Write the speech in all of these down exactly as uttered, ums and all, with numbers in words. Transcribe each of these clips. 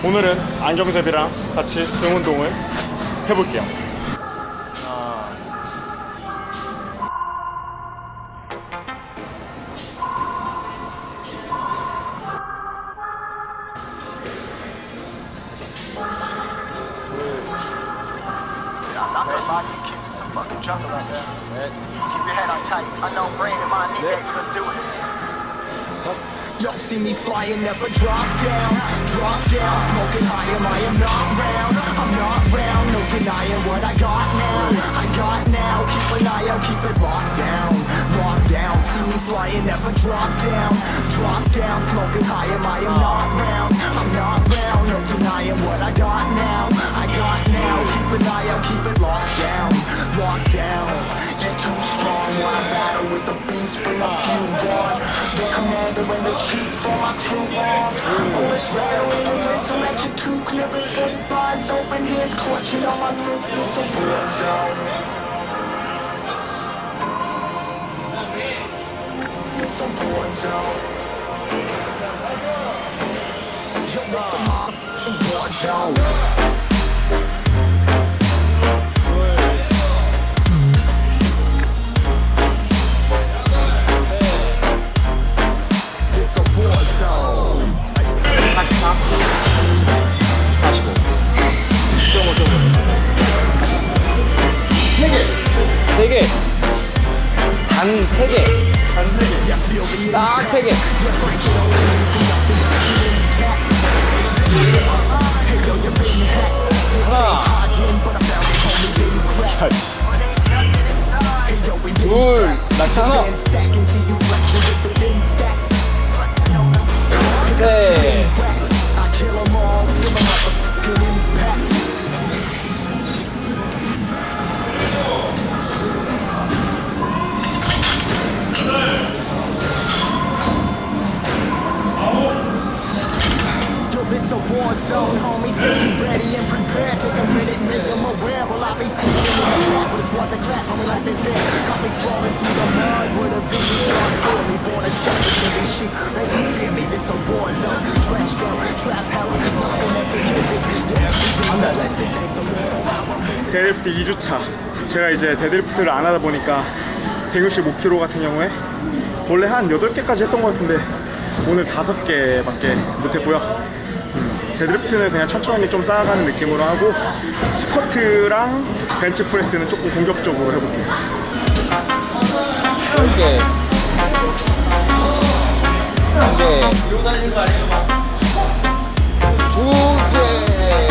오늘은 안경잡이랑 같이 등 운동을 해볼게요. Y'all see me flying, never drop down, drop down, smoking high, am I am not round, I'm not round, no denying what I got now, I got now, keep an eye out, keep it locked down, locked down, see me flying, never drop down, drop down, smoking high, am I am not round, I'm not round, no denying what I got now, I got now, keep an eye out, keep it locked down, locked down, you're too strong when I battle with the beast, bring a few on, the commander and the chief for my crew on, bullets rattling and whistle at your toque, never sleep, eyes open, hands clutching on my throat, it's a war zone. It's a war zone. Yo, it's a motherfucking war zone. 사십사, 사십오, 육 점 오 점 오. 세 개! 세 개! 단 세 개! 단 세 개! 딱 세 개! 하나 둘, 낙하나 셋 It's a war zone, homie, so you ready and prepared. Take a minute, make them aware. Well, I'll be sitting in the back, but it's what the clap, homie, life ain't fair. Got me crawling through the mud with a vision, so I'm clearly born a shepherd to be sheep. Make you see me, this a war zone. Trashed out, trap house, nothing ever given. Yeah, everything's a lesson, thank the Lord. 데드리프트 이 주차. 제가 이제 데드리프트를 안 하다 보니까 백육십오 킬로그램 같은 경우에 원래 한 여덟 개까지 했던 것 같은데 오늘 다섯 개밖에 못했고요. 데드리프트는 그냥 천천히 좀 쌓아가는 느낌으로 하고 스쿼트랑 벤치프레스는 조금 공격적으로 해볼게요. 한 개, 한 개, 두 개.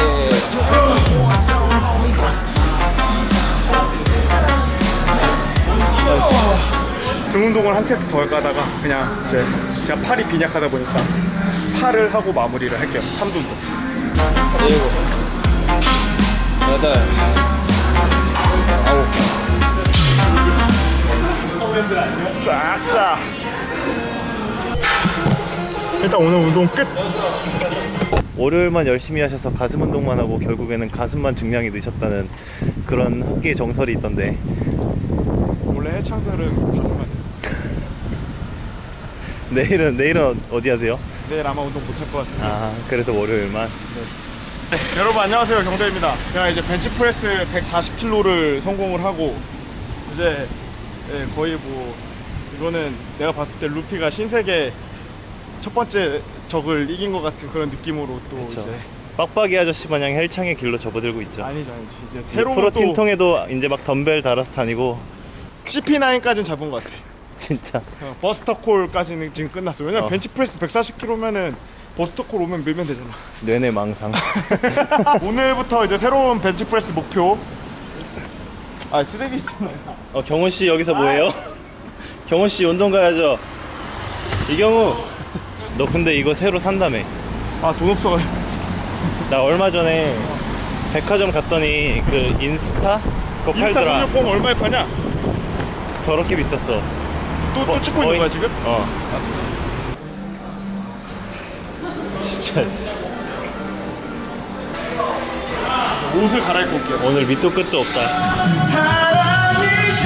등 운동을 한 세트 더 가다가 그냥 이제 제가 팔이 빈약하다 보니까 팔을 하고 마무리를 할게요. 삼 두 운동. 일곱, 여덟, 아홉. 쫙쫙. 일단 오늘 운동 끝. 월요일만 열심히 하셔서 가슴 운동만 하고 결국에는 가슴만 증량이 늦었다는 그런 학계의 정설이 있던데, 원래 해창들은 가슴만 해요. 내일은 내일은 어디 하세요? 내일 아마 운동 못할 것 같아요. 아, 그래도 월요일만. 네. 네, 여러분 안녕하세요, 경대입니다. 제가 이제 벤치프레스 백사십 킬로그램를 성공을 하고 이제 네, 거의 뭐 이거는 내가 봤을 때 루피가 신세계 첫 번째 적을 이긴 것 같은 그런 느낌으로 또 그쵸. 이제 빡빡이 아저씨 마냥 헬창의 길로 접어들고 있죠. 아니죠, 아니죠. 이제 새로운 프로틴 또 통에도 이제 막 덤벨 달아서 다니고. 씨피 나인까지는 잡은 것 같아. 진짜. 어, 버스터콜까지는 지금 끝났어. 왜냐면 어. 벤치프레스 백사십 킬로그램면은 버스터콜 오면 밀면 되잖아. 뇌내 망상. 오늘부터 이제 새로운 벤치프레스 목표. 아, 쓰레기 있잖아. 어, 경훈씨 여기서 뭐해요? 경훈씨 운동 가야죠. 이경우, 너 근데 이거 새로 산다며. 아, 돈 없어가지고. 나 얼마 전에 백화점 갔더니 그 인스타? 그거 인스타 팔더라. 삼백공 얼마에 파냐? 더럽게 비쌌어. 또, 또 거- 찍고 있는 거의- 거야 지금? 어. 아, 진짜. 진짜 씨. 옷을 갈아입고 올게요. 오늘 밑도 끝도 없다. 사랑이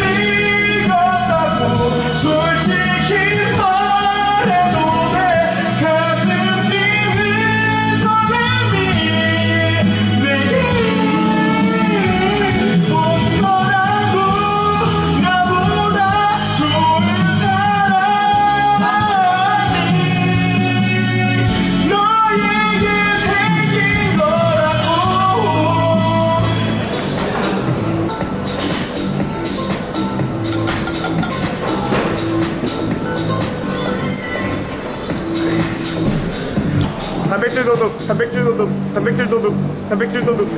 식었다고 솔직히 말해도 돼. 가슴 뛰는 설렘이 도둑 단백질 도둑 단백질 도둑 단백질 도둑.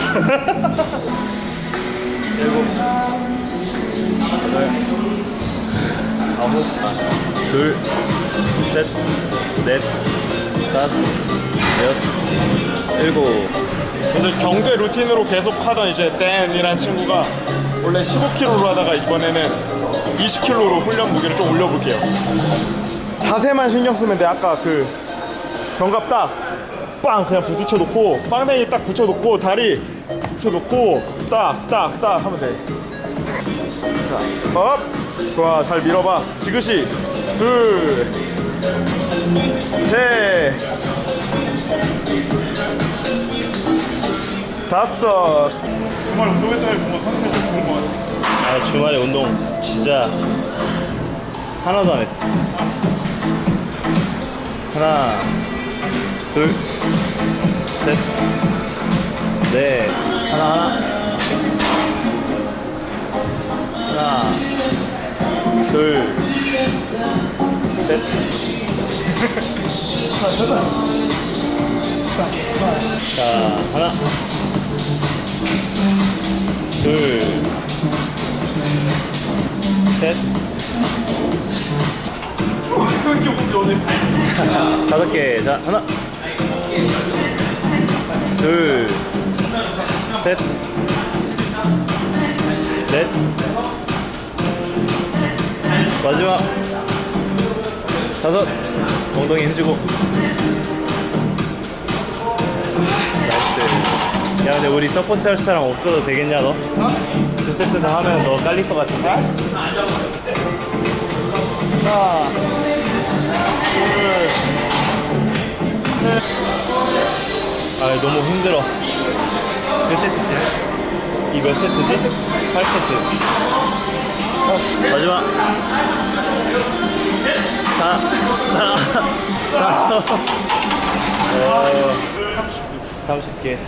일곱, 여덟, 아홉, 둘, 셋, 넷, 다섯, 여섯, 일곱. 그래서 경대 루틴으로 계속 하던 이제 댄이란 친구가 원래 십오 킬로그램로 하다가 이번에는 이십 킬로그램로 훈련 무게를 좀 올려볼게요. 자세만 신경 쓰면 돼. 아까 그 견갑 딱 빵 그냥 부딪혀 놓고 빵댕이 딱 붙여 놓고 다리 붙여 놓고 딱 딱 딱 하면 돼. 자, 업. 좋아, 잘 밀어봐. 지그시. 둘, 셋, 다섯. 주말 운동했더니 뭔가 컨디션이 좀 좋은 것 같아. 아, 주말에 운동 진짜 하나도 안 했어. 하나, 둘, 셋, 넷. 하나, 하나. 하나, 둘, 셋. 자, 하나, 둘, 셋, 다섯 개. 자, 하나, 둘, 셋, 넷, 마지막 다섯. 엉덩이 힘주고. 나이스. 야, 근데 우리 서포트 할 사람 없어도 되겠냐, 너? 두 세트 다 하면 너 깔릴 것 같은데? 하나, 둘, 아, 너무 힘들어. 몇 세트지? 이 몇 세트지? 팔 세트. 어, 마지막. 다, 다, 다섯. 어, 삼십 개.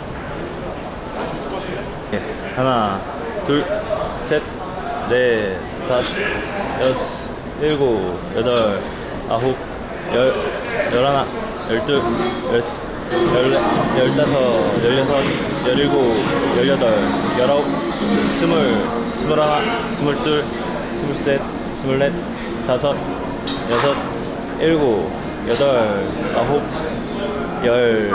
예, 하나, 둘, 셋, 넷, 다섯, 여섯, 일곱, 여덟, 아홉, 열, 열하나, 열둘, 열셋, 열넷, 열다섯, 열여섯, 열일곱, 열여덟, 열아홉, 스물, 스물하나, 스물둘, 스물셋, 스물넷, 다섯, 여섯, 일곱, 여덟, 아홉, 열,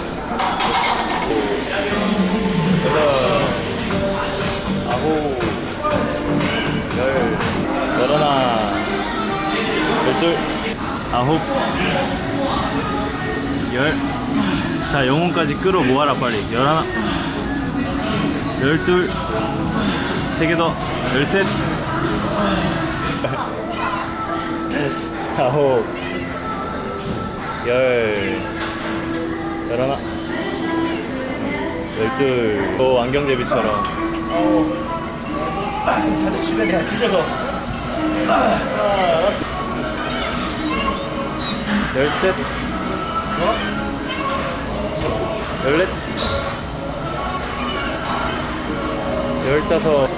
여덟, 아홉, 열, 열하나, 열둘, 아홉, 열. 자, 영혼까지 끌어 모아라 빨리. 열하나, 열둘, 세 개 더, 열셋, 아홉, 열, 열하나, 열둘. 또 안경제비처럼. 자주 출연해. 튀겨서. 열셋, 열넷, 열다섯.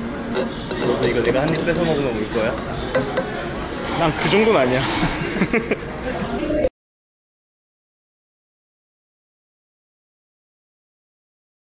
너도 이거 내가 한 입 뺏어 먹으면 울 거야? 난 그 정도는 아니야.